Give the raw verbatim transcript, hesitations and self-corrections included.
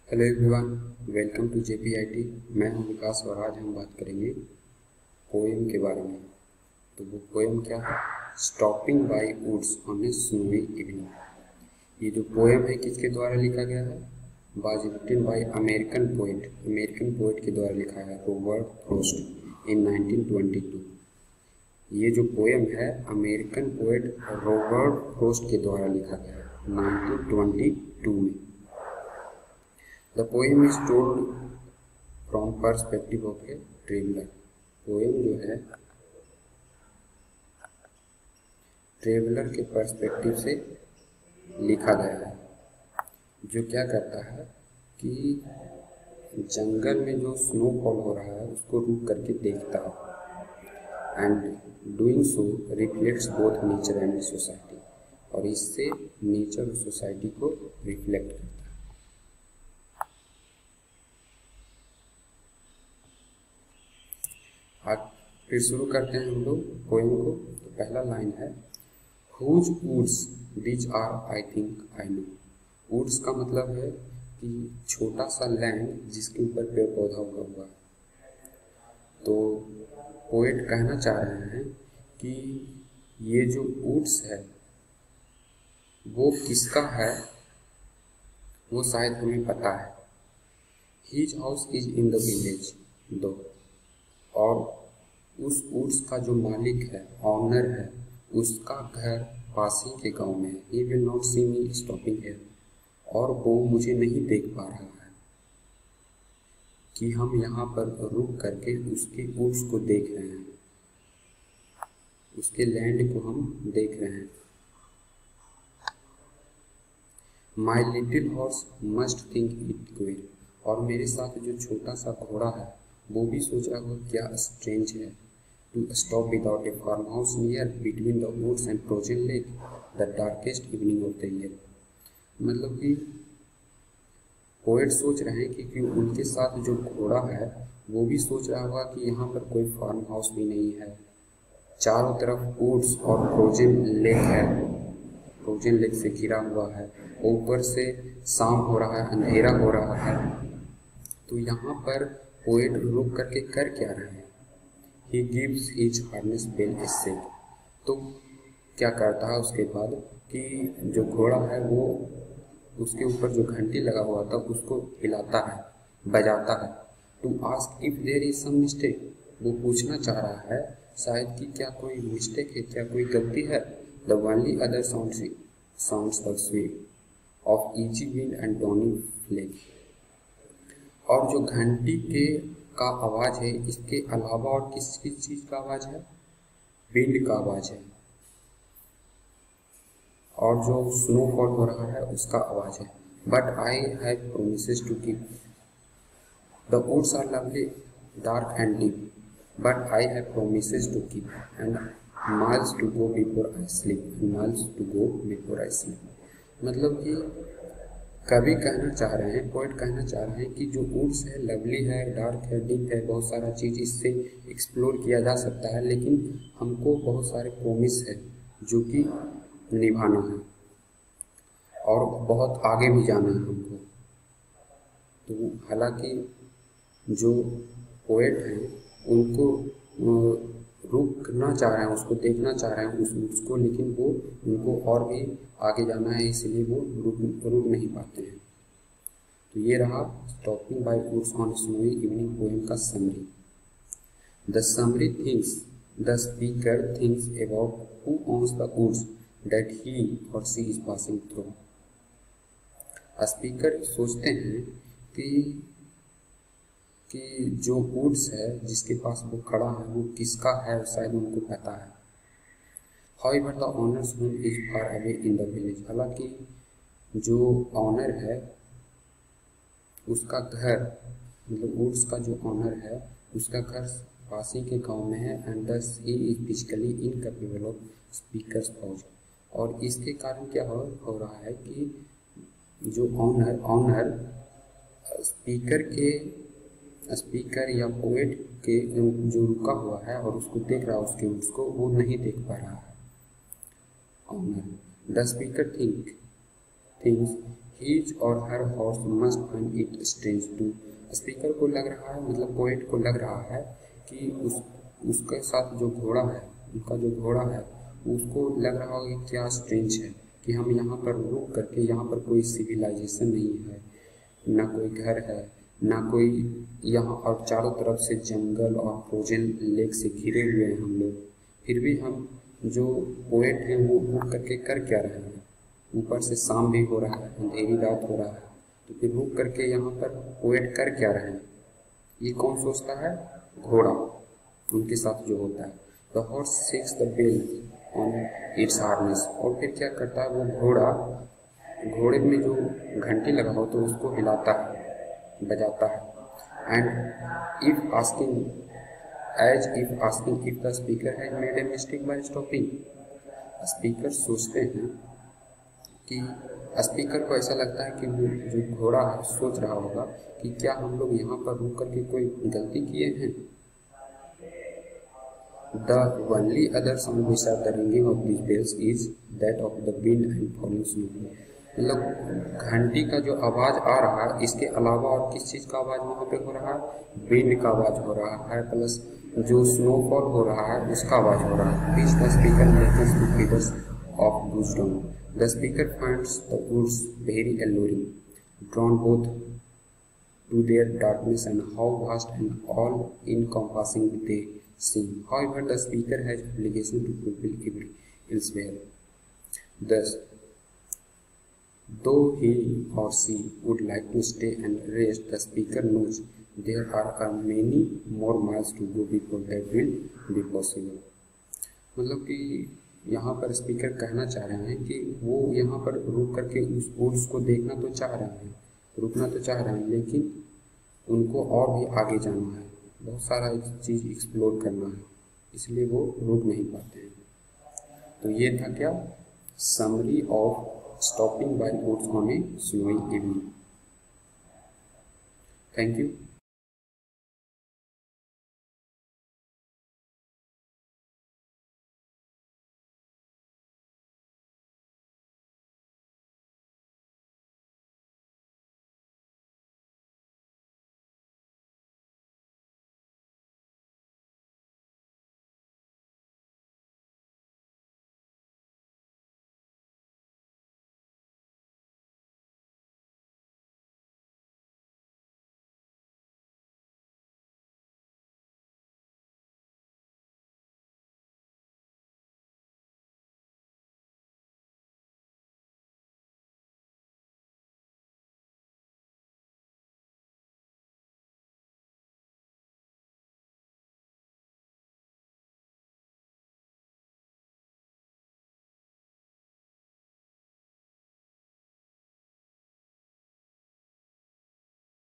Hello everyone, welcome to JPIT. मैं हूं विकास और आज हम बात करेंगे पोएम के बारे में। तो वो पोएम क्या है? Stopping by woods on a snowy evening. ये जो पोएम है किसके द्वारा लिखा गया है? Was written by American poet American poet के द्वारा लिखा है, Robert Frost in nineteen twenty two. ये जो पोएम है अमेरिकन पोएट रॉबर्ट फ्रॉस्ट के द्वारा लिखा गया है नाइनटीन ट्वेंटी टू में। The poem is told from perspective of a traveler. Poem जो है ट्रेवलर के पर्सपेक्टिव से लिखा गया है, जो क्या करता है कि जंगल में जो स्नोफॉल हो रहा है उसको रुक करके देखता है and doing so reflects both nature and society, और इससे नेचर और सोसाइटी को रिफ्लेक्ट करता है। आज फिर शुरू करते हैं हम लोग पोएम को। तो पहला लाइन है, whose woods these are I think I know. Woods का मतलब है कि छोटा सा लैंड जिसके ऊपर पेड़ पौधा उगा हुआ है। तो पोएट कहना चाह रहे हैं कि ये जो वुड्स है वो किसका है, वो शायद हमें पता है। His house is in the village though, और उस वुड्स का जो मालिक है, ऑनर है, उसका घर पास ही के गांव में है। He will not see me stopping here, और वो मुझे नहीं देख पा रहा है कि हम यहाँ पर रुक करके उसके वुड्स को देख रहे हैं, उसके लैंड को हम देख रहे हैं। My little horse must think it queer, और मेरे साथ जो छोटा सा घोड़ा है वो भी सोच रहा होगा क्या स्ट्रेंज है। To stop without a farmhouse near between the woods and frozen lake the darkest evening of the year. मतलब कि पोएट सोच रहे हैं कि, कि उनके साथ जो घोड़ा है वो भी सोच रहा होगा कि यहाँ पर कोई फार्म हाउस भी नहीं है, चारों तरफ वुड्स और फ्रोजन लेक है, फ्रोजन लेक से घिरा हुआ है, ऊपर से शाम हो रहा है, अंधेरा हो रहा है। तो यहाँ पर पोएट रुक करके कर क्या रहे हैं? He gives his harness bell a shake. तो क्या करता है उसके बाद कि जो घोड़ा है वो उसके ऊपर जो घंटी लगा हुआ था उसको हिलाता है, बजाता है। To ask if there is some mistake, वो पूछना चाह रहा है शायद कि क्या कोई मिस्टेक है, क्या कोई गलती है। The only other sounds sounds the sweet of easy wind and downing flake. और जो घंटी के का आवाज़ है, इसके अलावा और किस किस चीज़ का आवाज़ है? विंड का आवाज़ है, और जो स्नोफॉल हो रहा है उसका आवाज़ है। But I have promises to keep the woods are lovely dark and deep, but I have promises to keep and miles to go before I sleep miles to go before I sleep. मतलब कि कवि कहना चाह रहे हैं, poet कहना चाह रहे हैं कि जो वुड्स है लवली है, डार्क है, डीप है, बहुत सारा चीज़ इससे एक्सप्लोर किया जा सकता है, लेकिन हमको बहुत सारे प्रोमिस है जो कि निभाना है और बहुत आगे भी जाना है हमको। तो हालांकि जो पोएट हैं उनको रुकना चाह रहे हैं, उसको देखना चाह रहे हैं उस उसको, लेकिन वो उनको और भी आगे जाना है, इसलिए वो रुक रुक नहीं पाते हैं। तो ये रहा stopping by woods on snowy evening poem का summary. The summary things the speaker things about who owns the woods that he or she is passing through. Speaker सोचते हैं कि कि जो वुड्स है जिसके पास वो खड़ा है वो किसका है, शायद उनको पता है। However, the owner's home is far away in the village. हालांकि जो ऑनर है उसका घर, मतलब वुड्स का जो ऑनर है उसका घर पास ही के गांव में है, and thus he is physically incapable of speaker's pause। और इसके कारण क्या हो, हो रहा है कि जो ऑनर ऑनर स्पीकर के स्पीकर या पोएट के जो रुका हुआ है और उसको देख रहा है, उसके वुड्स को वो नहीं देख पा रहा है owner. The speaker think thinks his or her horse must find it strange too. Speaker को लग रहा है, मतलब पोएट को लग रहा है कि उस उसके साथ जो घोड़ा है, उनका जो घोड़ा है, उसको लग रहा होगा कि क्या स्ट्रेंज है कि हम यहाँ पर रुक करके, यहाँ पर कोई सिविलाइजेशन नहीं है, ना कोई घर है, ना कोई यहाँ, और चारों तरफ से जंगल और फ्रोजन लेक से घिरे हुए हैं हम लोग, फिर भी हम जो पोएट हैं वो रुक करके कर क्या रहे हैं। ऊपर से शाम भी हो रहा है, अंधेरी रात हो रहा है, तो फिर रुक करके यहाँ पर पोएट कर क्या रहे हैं। ये कौन सोचता है? घोड़ा, उनके साथ जो होता है। The horse shakes the bell on its harness, और फिर क्या करता है वो घोड़ा, घोड़े में जो घंटी लगा हो तो उसको हिलाता है, बजाता है। And if asking as if asking if the speaker has made a mistake by stopping. Speaker सोचते हैं कि स्पीकर को ऐसा लगता है कि वो जो घोड़ा है सोच रहा होगा कि क्या हम लोग यहाँ पर रुक करके कोई गलती किए हैं। The only other sound besides the ringing of these bells is that of the wind and falling snow। मतलब घंटी का जो आवाज़ आ रहा है, इसके अलावा और किस चीज़ का आवाज़ वहाँ पे हो रहा है? विंड का आवाज़ हो रहा है, प्लस जो स्नोफॉल हो रहा है उसका आवाज़ हो रहा है। Which the speaker listens to figures of wisdom। The speaker finds the woods very alluring, drawn both to their darkness and how vast and all-encompassing they seem. However, the speaker has obligation to fulfill every elsewhere. Thus, though he or she would like to stay and rest, the speaker knows there are a many more miles to go before that will be possible। मतलब कि यहाँ पर speaker कहना चाह रहे हैं कि वो यहाँ पर रुक करके उस वुड्स को देखना तो चाह रहे हैं, रुकना तो चाह रहे हैं, लेकिन उनको और भी आगे जाना है, बहुत सारा चीज़ एक्सप्लोर करना है, इसलिए वो रुक नहीं पाते हैं। तो ये था क्या? Summary of stopping by woods on a snowy evening. Thank you.